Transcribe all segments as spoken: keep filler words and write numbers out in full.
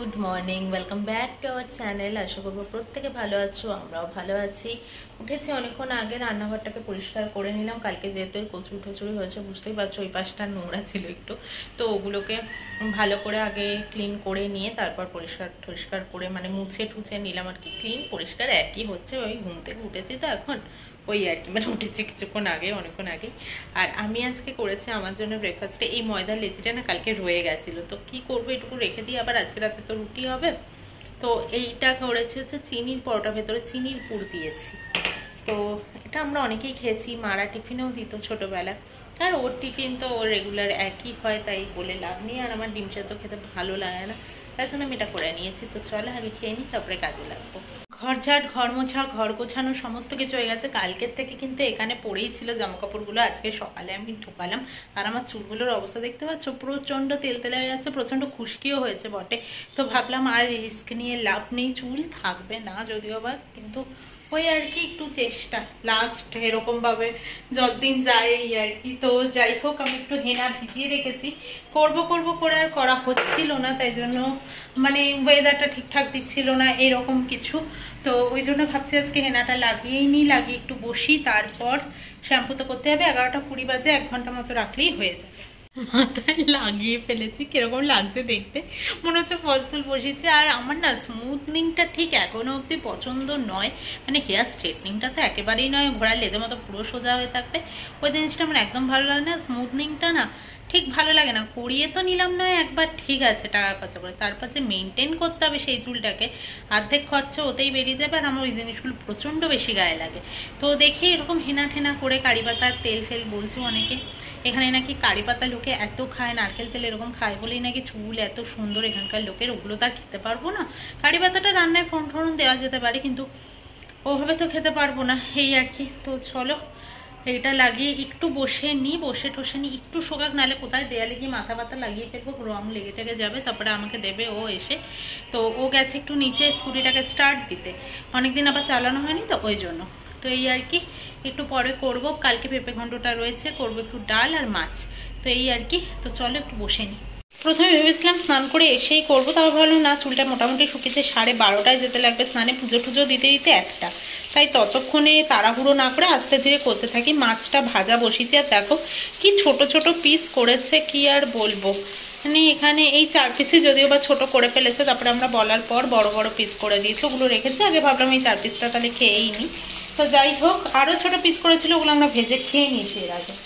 Good morning, welcome back to our channel. আশা করবো প্রত্যেকে ভালো আছো, আমরাও ভালো আছি। উঠেছি অনেকক্ষণ আগে, রান্নাঘরটাকে পরিষ্কার করে নিলাম। কালকে যেহেতু কচুরি টচুরি হয়েছে, বুঝতেই পারছো ওই পাশটা নোংরা ছিল একটু, তো ওগুলোকে ভালো করে আগে ক্লিন করে নিয়ে তারপর পরিষ্কার পরিষ্কার করে মানে মুছে টুছে নিলাম আর কি। ক্লিন পরিষ্কার একই হচ্ছে, ওই ঘুম থেকে উঠেছি তো এখন ওই আর কি, মানে উঠেছি কিছুক্ষণ আগে, অনেকক্ষণ আগে। আর আমি আজকে করেছি আমার জন্য ব্রেকফাস্টে এই ময়দার লেচিটা না কালকে রয়ে গেছিলো, তো কি করবো এটুকু রেখে দিই, আবার আজকে রাতে তো রুটি হবে। তো এইটা করেছি হচ্ছে চিনির পরোটা, ভেতরে চিনির পুর দিয়েছি। তো এটা আমরা অনেকেই খেয়েছি, মারা টিফিনেও দিত ছোটবেলায়। আর ওর টিফিন তো ওর রেগুলার একই হয়, তাই বলে লাভ নেই। আর আমার ডিম সেদ্ধ খেতে ভালো লাগে না, তাই জন্য আমি এটা করে নিয়েছি। তো চলো আগে খেয়ে নিই, তারপরে কাজে লাগবো। ঘর ঝাড়, ঘর মোছা, ঘর গোছানো সমস্ত কিছু হয়ে গেছে। কালকের থেকে কিন্তু এখানে পড়েই ছিল জামা কাপড়গুলো, আজকে সকালে আমি ঢোকালাম। আর আমার চুলগুলোর অবস্থা দেখতে পাচ্ছ, প্রচন্ড তেল তেলে হয়ে যাচ্ছে, প্রচন্ড খুশকিও হয়েছে বটে। তো ভাবলাম আর রিস্ক নিয়ে লাভ নেই, চুল থাকবে না যদিও বা, কিন্তু ওই আর কি একটু চেষ্টা লাস্ট এরকম ভাবে যতদিন যায় এই আর কি। তো যাই হোক, আমি একটু হেনা ভিজিয়ে রেখেছি, করব করব করে আর করা হচ্ছিল না, তাই জন্য মানে ওয়েদারটা ঠিকঠাক দিচ্ছিল না এরকম কিছু। তো ওই জন্য ভাবছি আজকে হেনাটা লাগিয়েই নি, লাগিয়ে একটু বসি, তারপর শ্যাম্পু তো করতে হবে। এগারোটা কুড়ি বাজে, এক ঘন্টা মতো রাখলেই হয়ে যাবে। মাথায় লাগিয়ে ফেলেছি, কিরকম লাগছে দেখতে, মনে হচ্ছে ফলসুল বসেছে। আর আমার না স্মুথনিংটা ঠিক এখনো অব্দি পছন্দ নয়, মানে হেয়ার স্ট্রেটনিংটা তো একেবারেই নয়, ঘোড়ার লেজের মতো পুরো সোজা হয়ে থাকবে, ওই জিনিসটা আমার একদম ভালো লাগে না। স্মুথনিংটা না ঠিক ভালো লাগে না। করিয়ে তো নিলাম নয় একবার, ঠিক আছে টাকা খরচা করে, তারপর যে মেনটেন করতে হবে সেই চুলটাকে, অর্ধেক খরচা ওতেই বেরিয়ে যাবে। আর আমার ওই জিনিসগুলো প্রচন্ড বেশি গায়ে লাগে। তো দেখি এরকম হেনা ঠেনা করে কারি পাতার তেল ফেল বলছে অনেকে, এখানে নাকি কারি পাতা লোকে এত খায়, নারকেল তেল এরকম খায় বলেই নাকি চুল এত সুন্দর এখানকার লোকের। ওগুলো তো আর খেতে পারবো না। কারি পাতাটা রান্নায় ফোড়ন ফোড়ন দেওয়া যেতে পারে, কিন্তু ওভাবে তো খেতে পারবো না, এই আর কি। তো চলো এটা লাগিয়ে একটু বসে নি, বসে টসে নি, একটু শোকাক, নাহলে কোথায় দেয়ালে গিয়ে মাথা পাতা লাগিয়ে ফেলবো, রং লেগে টেগে যাবে, তারপরে আমাকে দেবে ও এসে। তো ও গেছে একটু নিচে স্কুটিটাকে স্টার্ট দিতে, অনেকদিন আবার চালানো হয়নি তো ওই জন্য। তো এই আর কি, একটু পরে করব। কালকে পেঁপে ঘন্টটা রয়েছে, করবো একটু ডাল আর মাছ। তো এই আর কি, তো চলো একটু বসে নি। প্রথমে ভেবেছিলাম স্নান করে এসেই করবো, তাও ভাবলাম না, চুলটা মোটামুটি শুকিয়েছে, সাড়ে বারোটায় যেতে লাগবে স্নানে, পুজো টুজো দিতে দিতে একটা, তাই ততক্ষণে তাড়াহুড়ো না করে আস্তে ধীরে করতে থাকি। মাছটা ভাজা বসিয়েছি, আর দেখো কি ছোট ছোট পিস করেছে, কি আর বলবো। মানে এখানে এই চার পিসই যদিও বা ছোট করে ফেলেছে, তারপরে আমরা বলার পর বড় বড় পিস করে দিয়েছি, ওগুলো রেখেছি। আগে ভাবলাম এই চার পিসটা তাহলে খেয়েই নি। তো যাই হোক, আরও ছোট পিস করেছিল, ওগুলো আমরা ভেজে খেয়ে নিয়েছি এর আগে।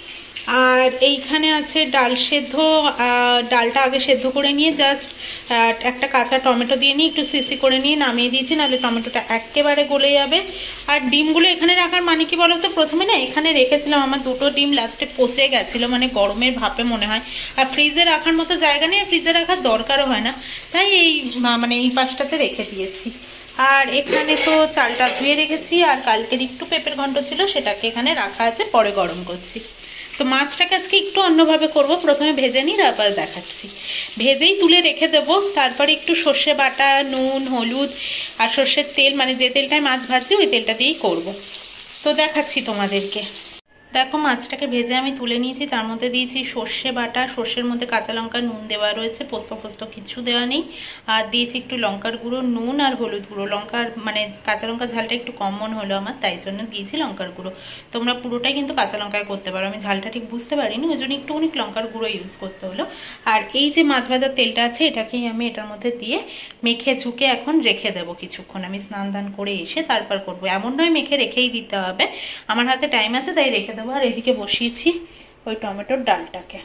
আর এইখানে আছে ডাল সেদ্ধ, ডালটা আগে সেদ্ধ করে নিয়ে জাস্ট একটা কাঁচা টমেটো দিয়ে নিয়ে একটু সিসি করে নিয়ে নামিয়ে দিয়েছি, নাহলে টমেটোটা একেবারে গলে যাবে। আর ডিমগুলো এখানে রাখার মানে কি বলতো, প্রথমে না এখানে রেখেছিলাম, আমার দুটো ডিম লাস্টে পচে গেছিলো, মানে গরমের ভাপে মনে হয়। আর ফ্রিজে রাখার মতো জায়গা নেই, আর ফ্রিজে রাখার দরকারও হয় না, তাই এই মানে এই পাশটাতে রেখে দিয়েছি। আর এখানে তো চালটা ধুয়ে রেখেছি, আর কালকের একটু পেঁপের ঘন্ট ছিল, সেটাকে এখানে রাখা আছে, পরে গরম করছি। তো মাছটাকে আজকে একটু অন্যভাবে করব, প্রথমে ভেজে নিই, তারপরে দেখাচ্ছি। ভেজেই তুলে রেখে দেবো, তারপরে একটু সর্ষে বাটা, নুন, হলুদ আর সর্ষের তেল, মানে যে তেলটায় মাছ ভাজছি ওই তেলটা দিয়েই করব। তো দেখাচ্ছি তোমাদেরকে। দেখো মাছটাকে ভেজে আমি তুলে নিয়েছি, তার মধ্যে দিয়েছি সর্ষে বাটা, সর্ষের মধ্যে কাঁচা লঙ্কা, নুন দেওয়া রয়েছে, পোস্ত ফোস্ত কিছু দেওয়া নেই। আর দিয়েছি একটু লঙ্কার গুঁড়ো, নুন আর হলুদ গুঁড়ো। লঙ্কার মানে কাঁচা লঙ্কার ঝালটা একটু কম মনে হলো আমার, তাই জন্য দিয়েছি লঙ্কার গুঁড়ো। তোমরা পুরোটাই কিন্তু কাঁচা লঙ্কায় করতে পারো, আমি ঝালটা ঠিক বুঝতে পারিনি, ওই জন্য একটু অনেক লঙ্কার গুঁড়ো ইউজ করতে হলো। আর এই যে মাছ ভাজার তেলটা আছে, এটাকেই আমি এটার মধ্যে দিয়ে মেখে ঝুঁকে এখন রেখে দেবো কিছুক্ষণ। আমি স্নান দান করে এসে তারপর করবো, এমন নয় মেখে রেখেই দিতে হবে, আমার হাতে টাইম আছে তাই রেখে দেবো। আর এদিকে বসিয়েছি ওই টমেটোর ডালটাকে,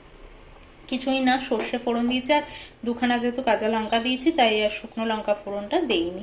কিছুই না, সর্ষে ফোড়ন দিয়েছি, আর দুখানা যেহেতু কাঁচা লঙ্কা দিয়েছি তাই আর শুকনো লঙ্কা ফোড়নটা দেইনি।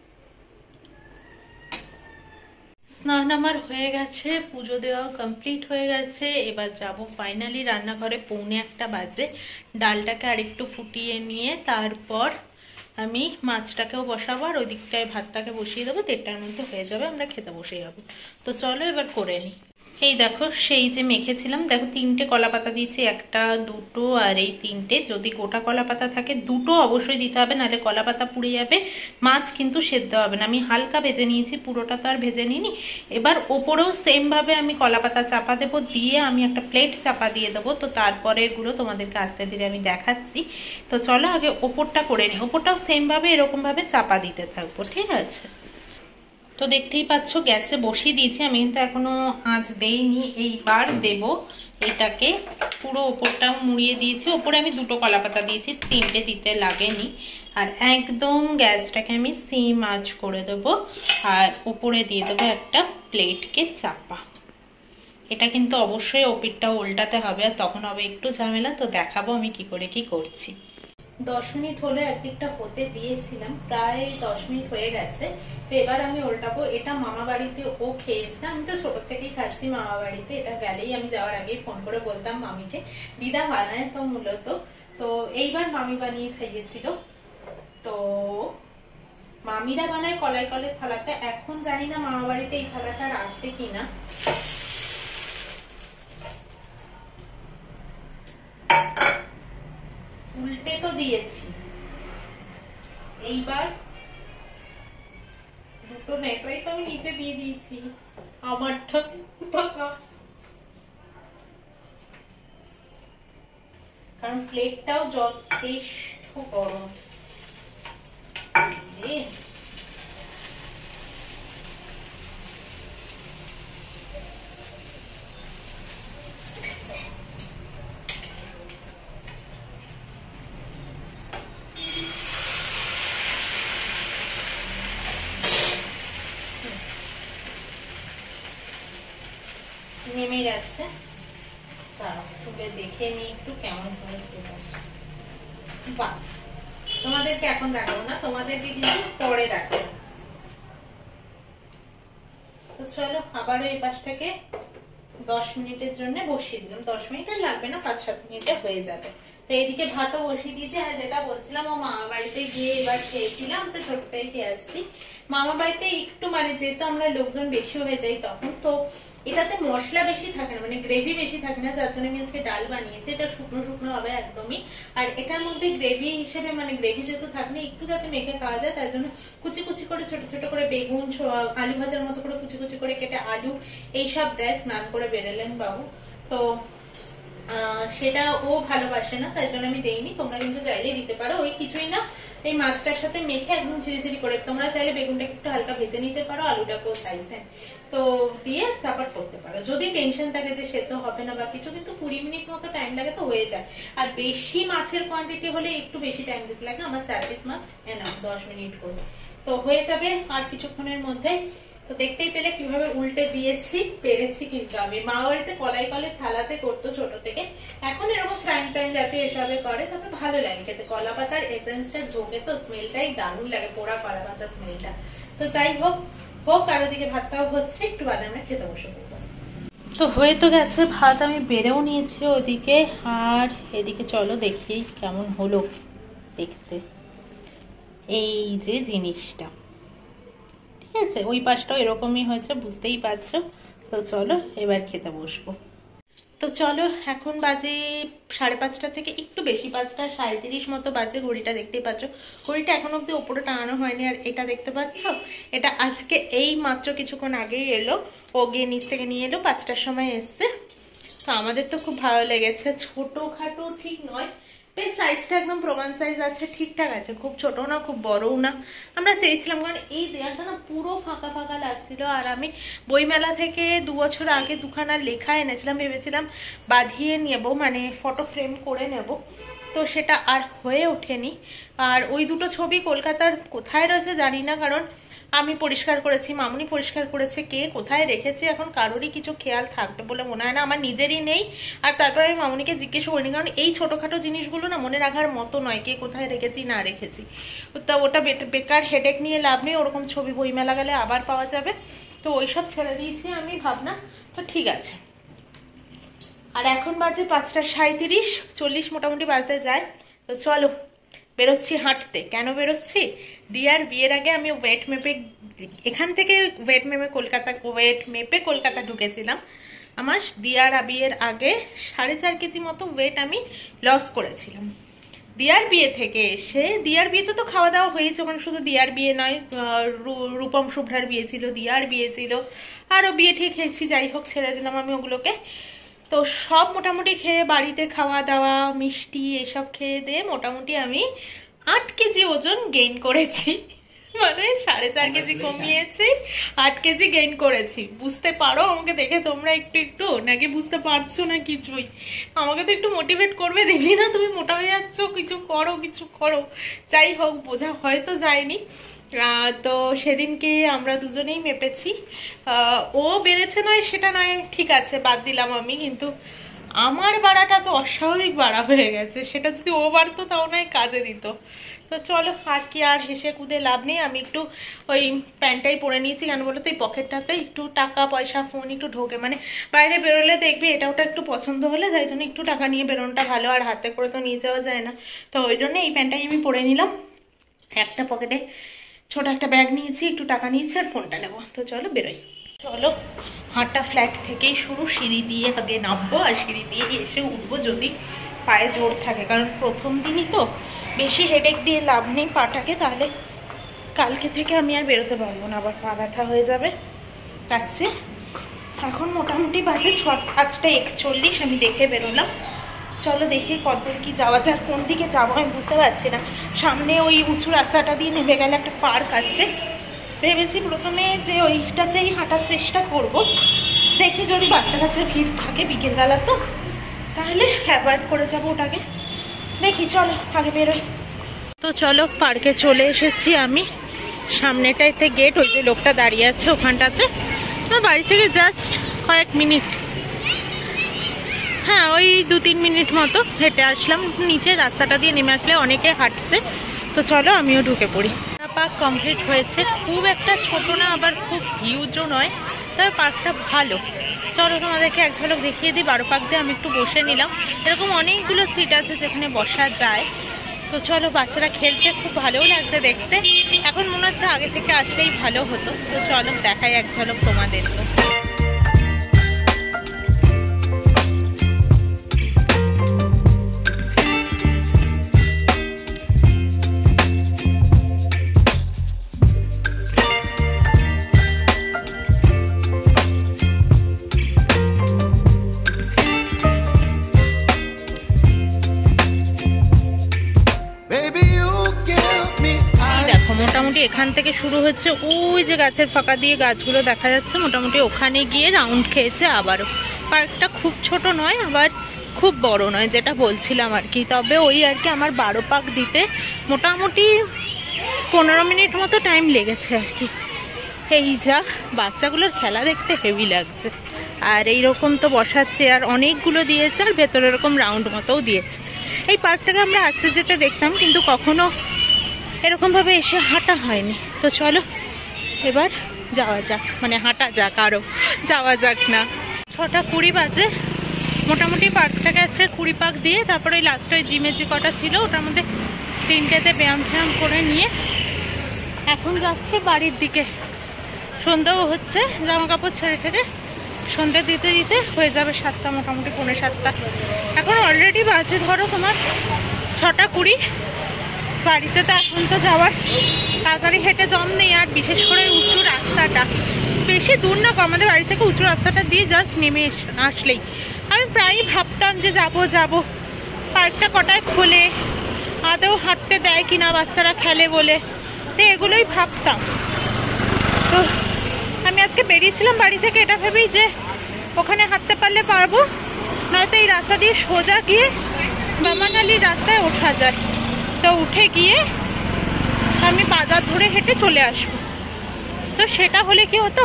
স্নান আমার হয়ে গেছে, পুজো দেওয়া কমপ্লিট হয়ে গেছে, এবার যাব ফাইনালি রান্নাঘরে। পৌনে একটা বাজে, ডালটাকে আরেকটু ফুটিয়ে নিয়ে তারপর আমি মাছটাকেও বসাবো, আর ওই দিকটায় ভাতটাকে বসিয়ে দেবো, দেড়টার মধ্যে হয়ে যাবে, আমরা খেতে বসে যাবো। তো চলো এবার করে নিই। এই দেখো সেই যে মেখেছিলাম, দেখো তিনটে কলা পাতা দিয়েছি, একটা দুটো আর এই তিনটে। যদি গোটা কলা পাতা থাকে দুটো অবশ্যই দিতে হবে, নাহলে কলা পাতা পুড়ে যাবে, মাছ কিন্তু সেদ্ধ হবে না। আমি হালকা ভেজে নিয়েছি, পুরোটা তো আর ভেজে নিইনি। এবার ওপরেও সেম ভাবে আমি কলা পাতা চাপা দেবো, দিয়ে আমি একটা প্লেট চাপা দিয়ে দেবো। তো তারপরে এগুলো তোমাদেরকে আস্তে ধীরে আমি দেখাচ্ছি। তো চলো আগে ওপরটা করে নিই, ওপরটাও সেম ভাবে এরকম ভাবে চাপা দিতে থাকবো, ঠিক আছে। তো দেখতেই পাচ্ছ গ্যাসে বসিয়ে দিয়েছি, আমি কিন্তু এখনো আঁচ দেইনি, এইবার দেব এটাকে। পুরো ওপরটা মুড়িয়ে দিয়েছি, ওপরে আমি দুটো কলা পাতা দিয়েছি, তিনটে দিতে লাগেনি। আর একদম গ্যাসটাকে আমি সিম আঁচ করে দেবো, আর ওপরে দিয়ে দেবো একটা প্লেটকে চাপা। এটা কিন্তু অবশ্যই ওপিটটা উল্টাতে হবে, আর তখন হবে একটু ঝামেলা। তো দেখাবো আমি কি করে কি করছি। দশ মিনিট হলে একদিকটা হতে দিয়েছিলাম, প্রায় দশ মিনিট হয়ে গেছে। তো এবার আমি উল্টাবো। এটা মামা বাড়িতে ও খেয়েছে, আমি তো ছোট থেকেই খাচ্ছি মামা বাড়িতে। এটা গেলেই আমি যাওয়ার আগেই ফোন করে বলতাম মামিকে, দিদা বানায় তো মূলত। তো এইবার মামি বানিয়ে খাইয়েছিল। তো মামিরা বানায় কলাই কলের থালাতে, এখন জানি না মামা বাড়িতে এই থালাটার আছে কিনা। উল্টে তো দিয়েছি, এইবার দুটো নেকড়াই তো আমি নিচে দিয়ে দিয়েছি আমারটা, কারণ প্লেটটাও যথেষ্ট গরম। নেমে গেছে, তুলে দেখে নি একটু কেমন হয়েছে। বাহ, তোমাদেরকে এখন দেখাবো না, তোমাদেরকে কিন্তু পরে দেখাবো। তো চলো আবারও এই পাশটাকে দশ মিনিটের জন্য বসিয়ে দিলাম। দশ মিনিটে লাগবে না, পাঁচ সাত মিনিটে হয়ে যাবে। তো এইদিকে ভাতও বসিয়ে দিয়েছি। আর যেটা বলছিলাম, ও মামা বাড়িতে গিয়ে এবার খেয়েছিলাম, তো ছোটটাই খেয়ে আসছি। মামা বাড়িতে একটু মানে যেহেতু আমরা লোকজন বেশি হয়ে যাই তখন, তো এটাতে মশলা বেশি থাকে না, মানে গ্রেভি বেশি থাকে না, যার জন্য আমি আজকে ডাল বানিয়েছি। এটা শুকনো শুকনো হবে একদমই। আর এটার মধ্যে গ্রেভি হিসেবে মানে গ্রেভি যেহেতু থাকে না, একটু যাতে মেখে খাওয়া যায় তার জন্য কুচি কুচি করে ছোট ছোট করে বেগুন, আলু ভাজার মতো করে কুচি কুচি করে কেটে আলু এইসব দেয়। স্নান করে বেরোলেন বাবু, তো সেটা ও ভালোবাসে না, তাই জন্য আমি দেইনি। তোমরা কিন্তু চাইলে দিতে পারো, ওই কিছুই না, এই মাছটার সাথে মেখে একদম ঝিরি ঝিরি করে। তোমরা চাইলে বেগুনটাকে একটু হালকা ভেজে নিতে পারো, আলুটাকেও চাইছেন তো দিয়ে তারপর করতে পারো। যদি টেনশন থাকে যে সেদ্ধ হবে না বা কিছু, কিন্তু কুড়ি মিনিট মতো টাইম লাগে তো হয়ে যায়। আর বেশি মাছের কোয়ান্টিটি হলে একটু বেশি টাইম দিতে লাগে। আমার চার পিস মাছ এনা দশ মিনিট করে তো হয়ে যাবে আর কিছুক্ষণের মধ্যে। তো দেখতেই পেলে কিভাবে উল্টে দিয়েছি, পেরেছি। কিন্তু আমি মা বাড়িতে কলাই কলের থালাতে করতো ছোট থেকে, এখন এরকম ফ্রাইং প্যান জাতীয় এসবে করে, তবে ভালো লাগে খেতে। কলা পাতার এসেন্সটা ঢোকে তো স্মেলটাই দারুণ লাগে, পোড়া কলা পাতার স্মেলটা। তো যাই হোক হোক, আর ওদিকে ভাতটাও হচ্ছে, একটু বাদে আমরা খেতে বসে পড়বো। তো হয়ে তো গেছে ভাত, আমি বেড়েও নিয়েছি ওদিকে। আর এদিকে চলো দেখি কেমন হলো দেখতে এই যে জিনিসটা, ঠিক আছে। ওই পাশটাও এরকমই হয়েছে, বুঝতেই পারছো। তো চলো এবার খেতে বসবো। তো চলো, এখন বাজে সাড়ে পাঁচটা থেকে একটু বেশি, পাঁচটা সাড়ে তিরিশ মতো বাজে। ঘড়িটা দেখতেই পাচ্ছ, ঘড়িটা এখন অব্দি ওপরে টানানো হয়নি। আর এটা দেখতে পাচ্ছ, এটা আজকে এই মাত্র কিছুক্ষণ আগেই এলো, ও গিয়ে নিচ থেকে নিয়ে এলো, পাঁচটার সময় এসছে। তো আমাদের তো খুব ভালো লেগেছে, ছোটো খাটো ঠিক নয়, বেশ সাইজটা একদম প্রমাণ সাইজ আছে, ঠিকঠাক আছে, খুব ছোট না খুব বড়ও না। আমরা চেয়েছিলাম, কারণ এই দেয়ালটা না পুরো ফাঁকা ফাঁকা লাগছিল। আর আমি বইমেলা থেকে দু বছর আগে দুখানা লেখা এনেছিলাম, ভেবেছিলাম বাঁধিয়ে নেব, মানে ফটো ফ্রেম করে নেব, তো সেটা আর হয়ে ওঠেনি। আর ওই দুটো ছবি কলকাতার কোথায় রয়েছে জানি না, কারণ আমি পরিষ্কার করেছি, মামুনি পরিষ্কার করেছে, কে কোথায় রেখেছে এখন কারোরই কিছু খেয়াল থাকবে বলে মনে হয় না, আমার নিজেরই নেই। আর তারপর আমি মামুনিকে জিজ্ঞেস করিনি, কারণ এই ছোটখাটো জিনিসগুলো না মনে রাখার মতো নয়, কে কোথায় রেখেছি না রেখেছি। তা ওটা বেকার হেডেক নিয়ে লাভ নেই, ওরকম ছবি বইমেলা গেলে আবার পাওয়া যাবে। তো ওইসব ছেড়ে দিয়েছি আমি, ভাবনা তো ঠিক আছে। আর এখন বাজে পাঁচটা সাঁইত্রিশ, চল্লিশ মোটামুটি বাজতে যায়। তো চলো বেরোচ্ছি হাঁটতে। কেন বেরোচ্ছি, দিয়ার বিয়ের আগে আমি ওয়েট মেপে, এখান থেকে ওয়েট মেপে কলকাতা ওয়েট মেপে কলকাতা ঢুকেছিলাম। আমার দিয়ার বিয়ের আগে সাড়ে চার কেজি মতো ওয়েট আমি লস করেছিলাম। দিয়ার বিয়ে থেকে এসে, দিয়ার বিয়েতে তো খাওয়া দাওয়া হয়েছে, ওখানে শুধু দিয়ার বিয়ে নয়, রূপম শুভ্রার বিয়ে ছিল, দিয়ার বিয়ে ছিল, আরো বিয়ে ঠিক খেয়েছি, যাই হোক ছেড়ে দিলাম আমি ওগুলোকে। তো সব মোটামুটি খেয়ে, বাড়িতে খাওয়া দাওয়া, মিষ্টি এসব খেয়ে দিয়ে মোটামুটি আমি আট কেজি ওজন গেইন করেছি। মানে সাড়ে চার কেজি কমিয়েছি, আট কেজি গেইন করেছি। বুঝতে পারো আমাকে দেখে তোমরা একটু একটু, নাকি বুঝতে পারছো না কিছুই? আমাকে তো একটু মোটিভেট করবে, দেখলি না তুমি মোটা হয়ে যাচ্ছ, কিছু করো কিছু করো। যাই হোক, বোঝা হয়তো যায়নি। তো সেদিনকে আমরা দুজনেই মেপেছি। ও বেড়েছে নয় সেটা নয়, ঠিক আছে বাদ দিলাম আমি, কিন্তু আমার বাড়াটা তো অস্বাভাবিক বাড়া হয়ে গেছে। সেটা যদি ও বাড়তো তাও নয় কাজে দিত। তো চলো, আর কি আর হেসে কুদে লাভ নেই। আমি একটু ওই প্যান্টটাই পরে নিয়েছি, কেন বলো তো এই পকেটটাতে একটু টাকা পয়সা ফোন একটু ঢোকে, মানে বাইরে বেরোলে দেখবি এটা ওটা একটু পছন্দ হলে, তাই জন্য একটু টাকা নিয়ে বেরোনোটা ভালো, আর হাতে করে তো নিয়ে যাওয়া যায় না। তো ওই জন্য এই প্যান্টটাই আমি পরে নিলাম। একটা পকেটে ছোট একটা ব্যাগ নিয়েছি, একটু টাকা নিয়েছি, আর ফোনটা নেবো। তো চলো বেরোই। চলো, হাঁটা ফ্ল্যাট থেকেই শুরু, সিঁড়ি দিয়ে আগে নামবো আর সিঁড়ি দিয়ে এসে উঠবো যদি পায়ে জোর থাকে, কারণ প্রথম দিনই তো, বেশি হেডেক দিয়ে লাভ নেই পাটাকে, তাহলে কালকে থেকে আমি আর বেরোতে পারবো না, আবার পা ব্যথা হয়ে যাবে। তাচ্ছে এখন মোটামুটি বাজে ছ পাঁচটা একচল্লিশ, আমি দেখে বেরোলাম। চলো দেখি কতদূর কি যাওয়া যায়, কোন দিকে যাবো আমি বুঝতে পারছি না। সামনে ওই উঁচু রাস্তাটা দিয়ে নেমে গেলে একটা পার্ক আছে, ভেবেছি প্রথমে যে ওইটাতেই হাঁটার চেষ্টা করব। দেখি যদি বাচ্চা কাচ্চা ভিড় থাকে বিকেলবেলা, তো তাহলে অ্যাভয়েড করে যাবো ওটাকে। দেখি, চলো আগে বেরোই। তো চলো, পার্কে চলে এসেছি আমি। সামনেটাইতে গেট, ওই যে লোকটা দাঁড়িয়ে আছে ওখানটাতে। আমার বাড়ি থেকে জাস্ট কয়েক মিনিট, হ্যাঁ ওই দু তিন মিনিট মতো হেঁটে আসলাম। নিচে রাস্তাটা দিয়ে নেমে আসলে অনেকে হাঁটছে। তো চলো আমিও ঢুকে পড়ি। পার্ক কমপ্লিট হয়েছে, খুব একটা ছোট না আবার খুব হিউজও নয়, তবে পার্কটা ভালো। চলো তোমাদেরকে এক ঝলক দেখিয়ে দিই। বারো পাক দিয়ে আমি একটু বসে নিলাম, এরকম অনেকগুলো সিট আছে যেখানে বসা যায়। তো চলো, বাচ্চারা খেলছে, খুব ভালোও লাগছে দেখতে। এখন মনে হচ্ছে আগে থেকে আসলেই ভালো হতো। তো চলো দেখাই এক ঝলক তোমাদেরকে। মোটামুটি এখান থেকে শুরু হচ্ছে, ওই যে গাছের ফাঁকা দিয়ে গাছগুলো দেখা যাচ্ছে, মোটামুটি ওখানে গিয়ে রাউন্ড খেয়েছে আবারও। পার্কটা খুব ছোট নয় আবার খুব বড় নয়, যেটা বলছিলাম আর কি। তবে ওই আর কি আমার বারো পাক দিতে মোটামুটি পনেরো মিনিট মতো টাইম লেগেছে আর কি। এই যা, বাচ্চাগুলোর খেলা দেখতে হেভি লাগছে। আর এইরকম তো বসার চেয়ার অনেকগুলো দিয়েছে, আর ভেতরে এরকম রাউন্ড মতোও দিয়েছে। এই পার্কটাকে আমরা আসতে যেতে দেখতাম, কিন্তু কখনো এরকম ভাবে এসে হাঁটা হয়নি। তো চলো এবার যাওয়া যাক, মানে হাঁটা যাক, আরো যাওয়া যাক না। ছটা কুড়ি বাজে, মোটামুটি পার্কটা গেছে কুড়ি পাক দিয়ে। তারপরে ওই লাস্ট ওই জিমে যে কটা ছিল ওটার মধ্যে তিনটেতে ব্যায়াম ফ্যায়াম করে নিয়ে এখন যাচ্ছে বাড়ির দিকে। সন্ধ্যাও হচ্ছে, জামা কাপড় ছেড়ে ঠেড়ে সন্ধ্যে দিতে দিতে হয়ে যাবে সাতটা, মোটামুটি পৌনে সাতটা। এখন অলরেডি বাজে ধরো তোমার ছটা কুড়ি। বাড়িতে তো এখন তো যাওয়ার তাড়াতাড়ি হেঁটে দম নেই, আর বিশেষ করে উঁচু রাস্তাটা, বেশি দূর না, আমাদের বাড়ি থেকে উঁচু রাস্তাটা দিয়ে জাস্ট নেমে আসলেই। আমি প্রায়ই ভাবতাম যে যাব যাব, পার্কটা কটায় খোলে, আদৌ হাঁটতে দেয় কিনা, বাচ্চারা খেলে বলে, তো এগুলোই ভাবতাম। তো আমি আজকে বেরিয়েছিলাম বাড়ি থেকে এটা ভেবেই যে ওখানে হাঁটতে পারলে পারবো, নয়তো এই রাস্তা দিয়ে সোজা গিয়ে বামানআলির রাস্তায় ওঠা যায়। তো উঠে গিয়ে আমি বাজার ধরে হেঁটে চলে আসবো। তো সেটা হলে কি হতো,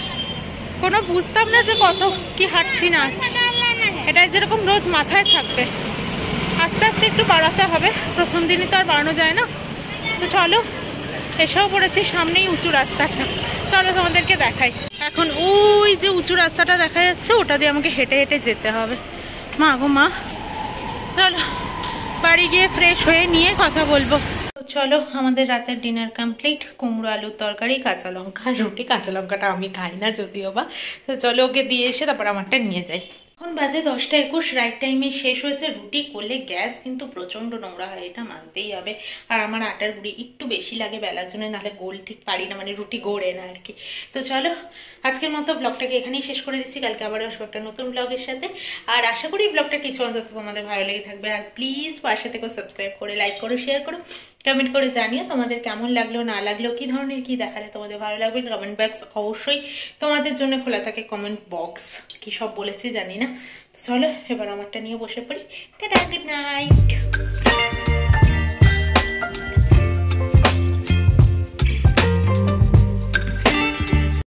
কোনো বুঝতাম না যে কত কি হাঁটছি না, এটাই যেরকম রোজ মাথায় থাকবে। আস্তে আস্তে একটু বাড়াতে হবে, প্রথম দিনই তো আর বাড়ানো যায় না। তো চলো, এসেও পড়েছি সামনেই উঁচু রাস্তাটা, চলো তোমাদেরকে দেখাই। এখন ওই যে উঁচু রাস্তাটা দেখা যাচ্ছে, ওটা দিয়ে আমাকে হেঁটে হেঁটে যেতে হবে। মা গো মা, চলো বাড়ি গিয়ে ফ্রেশ হয়ে নিয়ে কথা বলবো। চলো আমাদের রাতের ডিনার কমপ্লিট। কুমড়ো আলুর তরকারি, কাঁচা লঙ্কা, রুটি। কাঁচা লঙ্কাটা আমি খাই না যদিও বা, তো চলো ওকে দিয়ে এসে তারপর আমারটা নিয়ে যাই। এখন বাজে দশটা একুশ, রাইট টাইমে শেষ হয়েছে। রুটি করলে গ্যাস কিন্তু প্রচন্ড নোংরা হয়, এটা মানতেই হবে। আর আমার আটার গুঁড়ি একটু বেশি লাগে বেলার জন্য, নাহলে গোল ঠিক পারি না, মানে রুটি গড়ে না আর কি। তো চলো আজকের মতো ব্লগটাকে এখানেই শেষ করে দিচ্ছি। কালকে আবার আসবো একটা নতুন ব্লগের সাথে। আর আশা করি ব্লগটা কিছু অন্তত তোমাদের ভালো লেগে থাকবে। আর প্লিজ পাশে থেকে সাবস্ক্রাইব করে, লাইক করো, শেয়ার করো, কমেন্ট করে জানিও তোমাদের কেমন লাগলো না লাগলো, কি ধরনের কি দেখালে তোমাদের ভালো লাগবে। কমেন্ট বক্স অবশ্যই তোমাদের জন্য খোলা থাকে, কমেন্ট বক্স। কি সব বলেছি জানি না। চলো এবার আমারটা নিয়ে বসে পড়ি। Tata, good night.